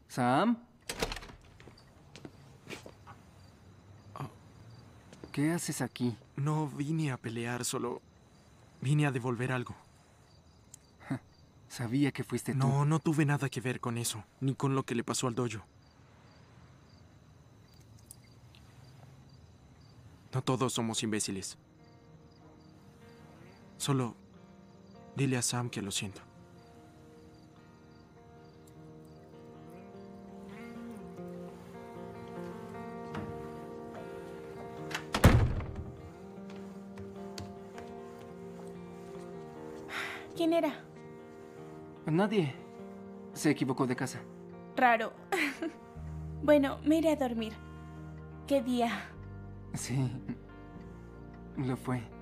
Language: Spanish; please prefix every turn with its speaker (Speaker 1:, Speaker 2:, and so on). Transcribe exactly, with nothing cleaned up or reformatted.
Speaker 1: ¿Sam? ¿Qué haces aquí?
Speaker 2: No vine a pelear, solo vine a devolver algo.
Speaker 1: Sabía que fuiste tú.
Speaker 2: No, no tuve nada que ver con eso, ni con lo que le pasó al dojo. No todos somos imbéciles. Solo dile a Sam que lo siento.
Speaker 3: ¿Quién era?
Speaker 1: Nadie. Se equivocó de casa.
Speaker 3: Raro. Bueno, me iré a dormir. ¿Qué día?
Speaker 1: Sí, lo fue.